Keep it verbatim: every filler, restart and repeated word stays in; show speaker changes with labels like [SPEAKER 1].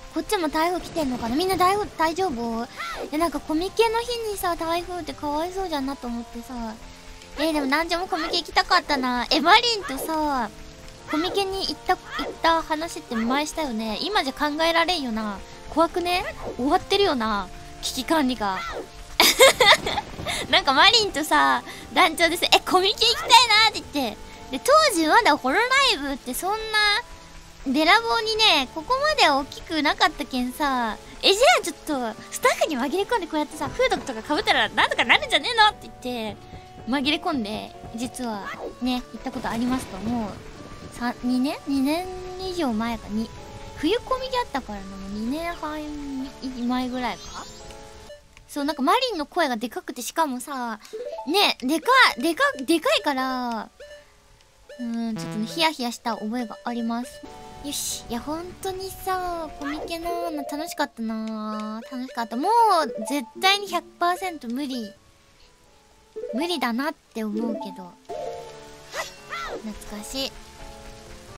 [SPEAKER 1] こっちも台風来てんのかな。みんな大丈夫大丈夫？え、なんかコミケの日にさ、台風ってかわいそうじゃんなと思ってさ。えー、でもなんじゃもコミケ行きたかったな。え、マリンとさ、コミケに行った、行った話って前したよね。今じゃ考えられんよな。怖くね？終わってるよな。危機管理が。なんかマリンとさ、団長です。え、コミケ行きたいなって言って。で、当時まだホロライブってそんな、べらぼうにね、ここまで大きくなかったけんさ、え、じゃあちょっと、スタッフに紛れ込んでこうやってさ、フードとか被ったらなんとかなるんじゃねえのって言って、紛れ込んで、実はね、行ったことありますと、もう、さ、にねん ?に 年以上前かに、冬コミであったからのにねんはん前ぐらいか。そう、なんかマリンの声がでかくて、しかもさ、ね、でかい、でか、でかいから、うーん、ちょっとね、ヒヤヒヤした覚えがあります。よし。いや、本当にさ、コミケの楽しかったな楽しかった。もう、絶対に ひゃくパーセント 無理。無理だなって思うけど。懐かしい。